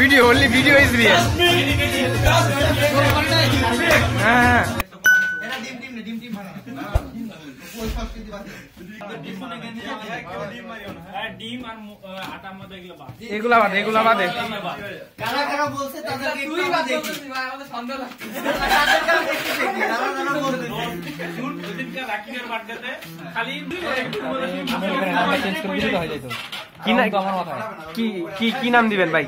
Video only video is real हां এগুলা বাদে কারা কারা বলছে তাদেরকে তুই বাদ বলছিস ভাই আমাদের সন্দেহ লাগছে তাদেরকে দেখি কারা কারা বলছে দুদিনকে রাকিবের বার্থডেতে খালি চেঞ্জ করে দিতে হয় যাইতো কি না আমার মাথায় কি নাম দিবেন ভাই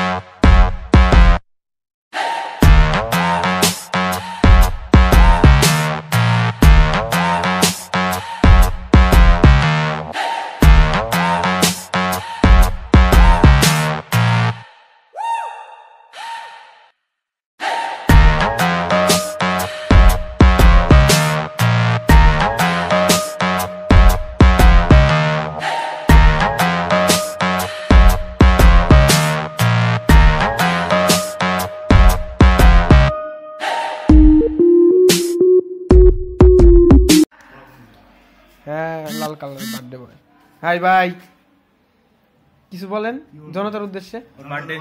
লাল কালারের বার্থডে বয় হাই ভাই কিছু বলেন জনতার উদ্দেশ্যে বার্থডে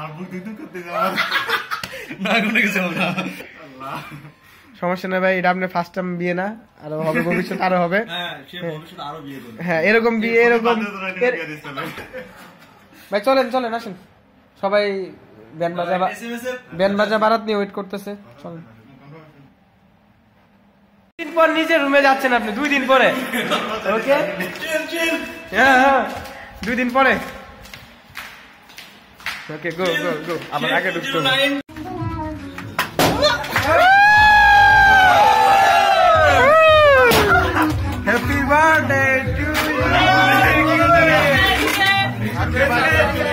সমস্যা না ভাই এটা আপনার ফার্স্ট টাইম বিয়ে না আরো হবে ভবিষ্যৎ আরো হবে হ্যাঁ এরকম বিয়ে এরকম ভাই চলেন আসেন সবাই ব্যান্ড বাজা বারাত নিয়ে ওয়েট করতেছে চলেন দিন পর নিজের রুমে যাচ্ছেন আপনি 2 দিন পরে ওকে হ্যাঁ 2 দিন পরে ওকে গো আবার আগে ঢুকতে happy birthday to you happy birthday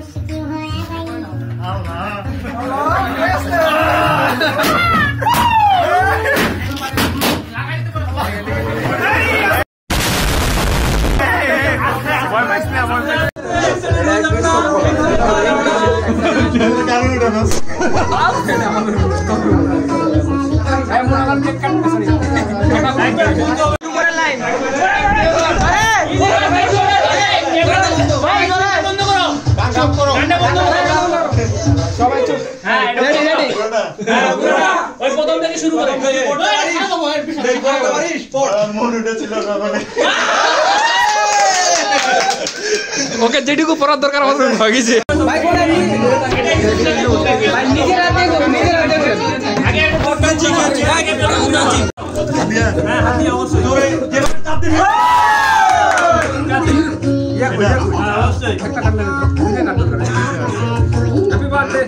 সবাই চুপ রেডি ওই প্রথম থেকে শুরু করো মন উঠেছিল ওকে যেটুকু পড়ার দরকার আমাদের হয়ে গেছে ভাই নিজের হাতে আগে হাতি অবশ্যই যেভাবে চাপ দিবি অবশ্যই একটা কাটলে নিজে কাটতে পারে হ্যাপি বার্থডে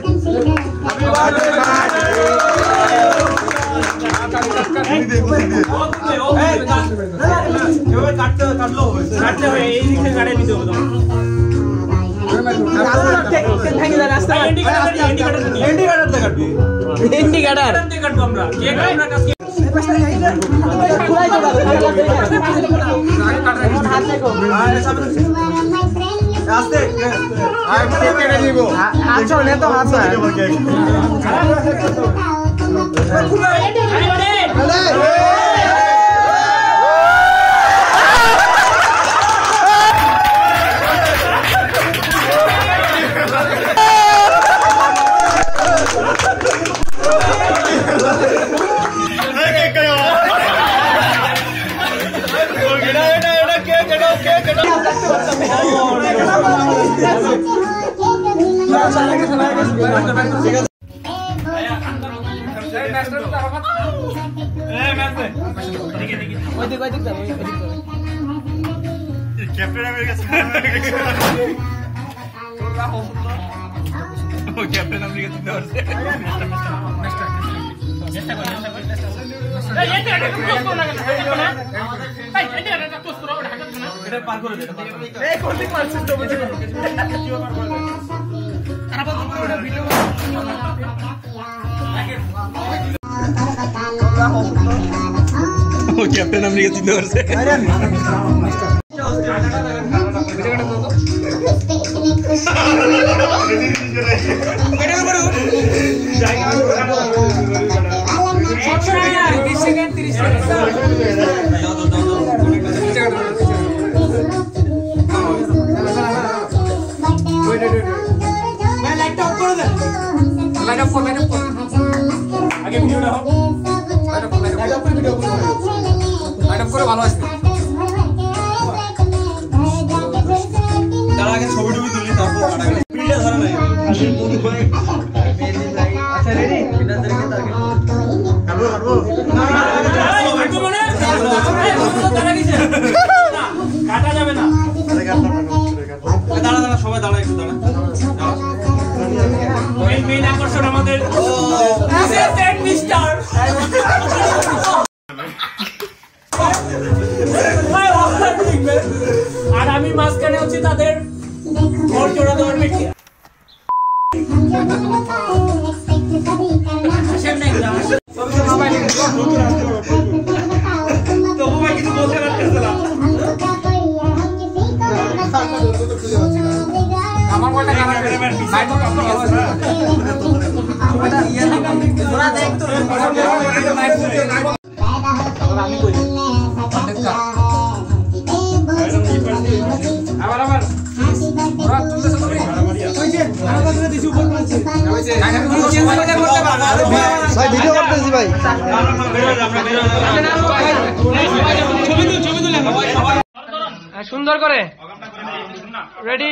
কাটতে হবে এই দিক থেকে গাড়ি নিতে হবে कैप्टन अमेरिका कैप्टन अमेरिका चिंता कैप्टन अमेरिका चिंता मैं लाइट ऑफ করে ভালো আসবে। তার আগে ছবি টবি তুলি তারপর পিলটা ধরা নাই আচ্ছা রেডি বিনাদেরকে তাকে কাটবো না কাটবো মানে তারা কিছে না কাটা যাবে না দাঁড়া দাঁড়া সবাই দাঁড়া একটু দাঁড়া মেইন আকর্ষণ আমাদের সেট মিস্টার আর আমি মাঝখানে হচ্ছে তাদের ঘর জোড়া দেওয়ার ব্যক্তি আবার আবার ভিডিও করতেছি ভাই সুন্দর করে রেডি